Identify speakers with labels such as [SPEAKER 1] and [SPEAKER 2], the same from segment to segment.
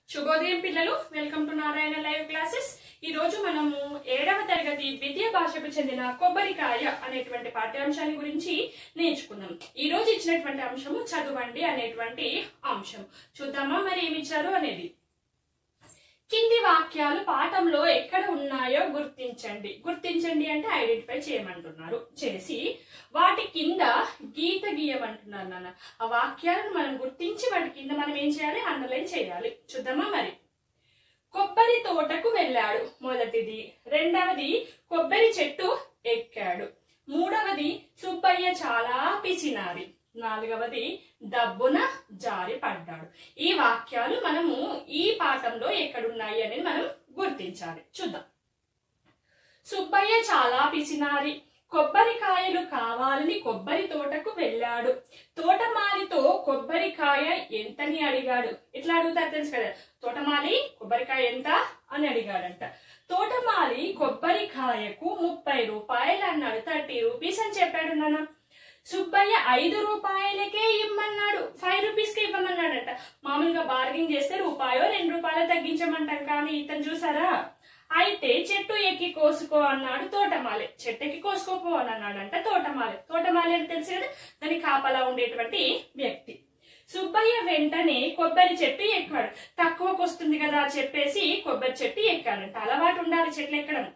[SPEAKER 1] శుభోదయం పిల్లలు, welcome to Narayana live classes. ఈ రోజు మనము 7వ తరగతి ద్వితీయ భాషకు చెందిన కొబ్బరికాయ అనేటువంటి పాఠ్యాంశాన్ని గురించి నేర్చుకున్నాం. ఈ రోజు ఇచ్చినటువంటి అంశము చదవండి అనేటువంటి అంశం. చూద్దామా మరి ఏమి ఇచ్చారు అనేది. కింది వాక్యాలు పాఠంలో ఎక్కడ ఉన్నాయో గుర్తించండి. గుర్తించండి అంటే ఐడెంటిఫై చేయమంటున్నారు. చేసి వాటి కింద గీత గీయమంటున్నారు నాన్న. ఆ వాక్యాలను మనం గుర్తించి వాటి కింద మనం ఏం చేయాలి? అండర్లైన్ చేయాలి. చూద్దామా మరి. కొబ్బరి తోటకు వెళ్ళాడు మొదటిది. రెండవది కొబ్బరి చెట్టు ఎక్కాడు. మూడవది సుబ్బయ్య చాలా పిసినారి. నాలుగవది దబ్బున జారి పడ్డాడు. ఈ వాక్యాలు మనము ఈ పాఠంలో ఎక్కడున్నాయి అనేది మనం గుర్తించాలి. చూద్దాం. సుబ్బయ్య చాలా పిసినారి. కొబ్బరికాయలు కావాలని కొబ్బరి తోటకు వెళ్ళాడు. తోటమాలితో కొబ్బరికాయ ఎంతని అడిగాడు. ఎట్లా అడుగుతారు తెలుసు కదా. తోటమాలి కొబ్బరికాయ ఎంత అని అడిగాడంట. తోటమాలి కొబ్బరికాయకు 30 రూపాయలు అన్నాడు. 30 రూపీస్ అని చెప్పాడు నాన్న. సుబ్బయ్య 5 రూపాయలకే ఇమ్మన్నాడు. 5 రూపీస్కే ఇవ్వమన్నాడంట. మామూలుగా బార్గింగ్ చేస్తే రూపాయో 2 రూపాయలు తగ్గించమంటాం, కానీ ఇతను చూసారా. అయితే చెట్టు ఎక్కి కోసుకో అన్నాడు తోటమాలి. చెట్టు ఎక్కి కోసుకోపో అని అన్నాడంట తోటమాలి. తోటమాలి అని తెలుసు కదా, దాని కాపలా ఉండేటువంటి వ్యక్తి. సుబ్బయ్య వెంటనే కొబ్బరి చెట్టు ఎక్కాడు. తక్కువకు వస్తుంది కదా చెప్పేసి కొబ్బరి చెట్టు ఎక్కాడంట. అలవాటు ఉండాలి చెట్లు ఎక్కడం.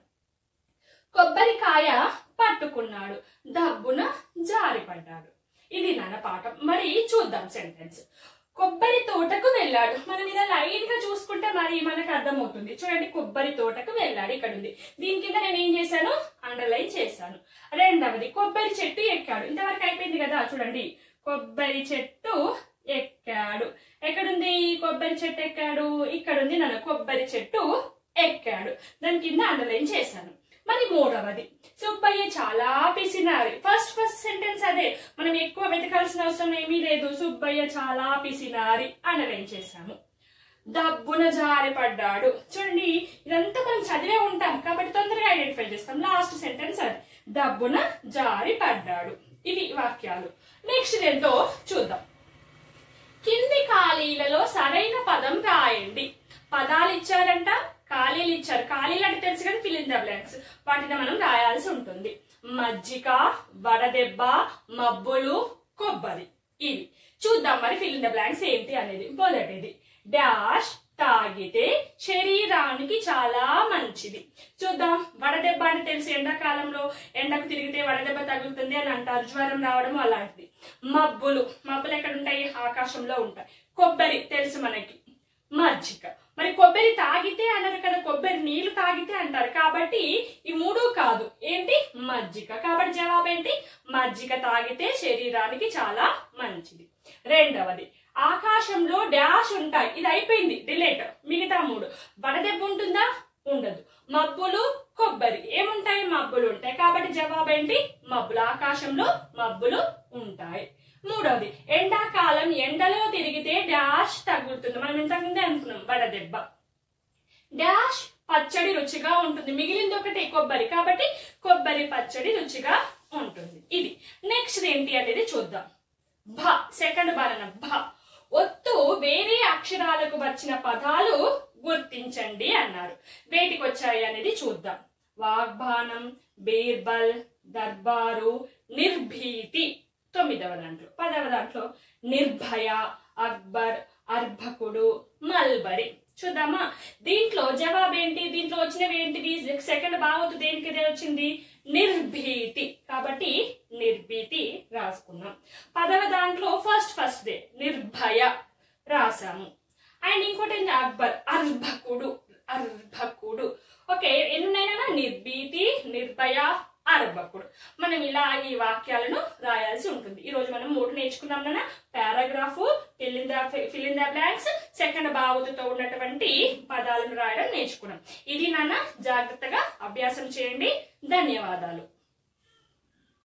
[SPEAKER 1] కొబ్బరికాయ పట్టుకున్నాడు. దబ్బున జారిపడ్డాడు. ఇది నాన్న పాఠం. మరి చూద్దాం సెంటెన్స్. కొబ్బరి తోటకు వెళ్ళాడు. మనం ఇలా లైన్ గా చూసుకుంటే మరి మనకు అర్థమవుతుంది. చూడండి, కొబ్బరి తోటకు వెళ్ళాడు ఇక్కడ ఉంది. దీని కింద నేను ఏం చేశాను? అండర్లైన్ చేశాను. రెండవది కొబ్బరి చెట్టు ఎక్కాడు. ఇంతవరకు అయిపోయింది కదా. చూడండి, కొబ్బరి చెట్టు ఎక్కాడు. ఎక్కడుంది కొబ్బరి చెట్టు ఎక్కాడు? ఇక్కడ ఉంది నాన్న. కొబ్బరి చెట్టు ఎక్కాడు. దాని కింద అండర్లైన్ చేశాను. మరి మూడవది సుబ్బయ్య చాలా పిసినారి. ఫస్ట్ సెంటెన్స్ అదే, మనం ఎక్కువ వెతకాల్సిన అవసరం ఏమీ లేదు. సుబ్బయ్య చాలా పిసినారి అండర్లైన్ చేశాము. దబ్బున జారి పడ్డాడు. చూడండి, ఇదంతా మనం చదివే ఉంటాం కాబట్టి తొందరగా ఐడెంటిఫై చేస్తాం. లాస్ట్ సెంటెన్స్ అది, దబ్బున జారి పడ్డాడు. ఇవి వాక్యాలు. నెక్స్ట్ ఏంటో చూద్దాం. కింది ఖాళీలలో సరైన పదం రాయండి. పదాలు ఇచ్చారంట, ఖాళీలు ఇచ్చారు. ఖాళీలు అంటే తెలుసు కానీ ఫిల్ ఇన్ ద బ్లాంక్స్. వాటిని మనం రాయాల్సి ఉంటుంది. మజ్జిగ, వడదెబ్బ, మబ్బులు, కొబ్బరి. ఇవి చూద్దాం మరి ఫిల్ ఇన్ ద బ్లాంక్స్ ఏంటి అనేది. మొదటిది డాష్ తాగితే శరీరానికి చాలా మంచిది. చూద్దాం. వడదెబ్బ అని తెలుసు, ఎండాకాలంలో ఎండకు తిరిగితే వడదెబ్బ తగులుతుంది అని అంటారు. జ్వరం రావడం అలాంటిది. మబ్బులు, మబ్బులు ఎక్కడ ఉంటాయి? ఆకాశంలో ఉంటాయి. కొబ్బరి తెలుసు మనకి. మజ్జిగ, మరి కొబ్బరి తాగితే అన్నారు కదా, కొబ్బరి నీళ్లు తాగితే అంటారు. కాబట్టి ఈ మూడు కాదు, ఏంటి? మజ్జిగ. కాబట్టి జవాబు ఏంటి? మజ్జిగ తాగితే శరీరానికి చాలా మంచిది. రెండవది ఆకాశంలో డాష్ ఉంటాయి. ఇది అయిపోయింది, డిలేట్. మిగతా మూడు. వడదెబ్బ ఉంటుందా? ఉండదు. మబ్బులు, కొబ్బరి ఏముంటాయి? మబ్బులు ఉంటాయి. కాబట్టి జవాబు ఏంటి? మబ్బులు. ఆకాశంలో మబ్బులు ఉంటాయి. మూడవది ఎండాకాలం ఎండలో తిరిగితే డాష్ తగులుతుంది. మనం ఇంతకుముందే అనుకున్నాం, వడదెబ్బ. డాష్ పచ్చడి రుచిగా ఉంటుంది. మిగిలింది ఒకటి కొబ్బరి, కాబట్టి కొబ్బరి పచ్చడి రుచిగా ఉంటుంది. ఇది నెక్స్ట్ ఏంటి అనేది చూద్దాం. భ, సెకండ్ బాలన. భ, ఒత్తు వేరే అక్షరాలకు వచ్చిన పదాలు గుర్తించండి అన్నారు. వేటికి వచ్చాయి అనేది చూద్దాం. వాగ్బానం, బీర్బల్, దర్బారు, నిర్భీతి 9వ దాంట్లో. 10వ దాంట్లో నిర్భయ, అక్బర్, అర్భకుడు, మల్బరి. చూద్దామా. దీంట్లో జవాబు ఏంటి? దీంట్లో వచ్చినవి ఏంటివి? సెకండ్ బావతు దేనికి వచ్చింది? నిర్భీతి. కాబట్టి నిర్భీతి రాసుకున్నాం. 10వ దాంట్లో ఫస్ట్ దే నిర్భయ రాసాము. అండ్ ఇంకోటి ఏంటి? అక్బర్, అర్భకుడు. ఓకే, ఎన్నున్నాయినా? నిర్భీతి, నిర్భయ, అర్భకుడు. మనం ఇలా ఈ వాక్యాలను రాయాల్సి ఉంటుంది. ఈ రోజు మనం 3 నేర్చుకున్నాం నాన్న. Paragraph, fill in the blanks, second బావుతుతో ఉన్నటువంటి పదాలను రాయడం నేర్చుకున్నాం. ఇది నాన్న, జాగ్రత్తగా అభ్యాసం చేయండి. ధన్యవాదాలు.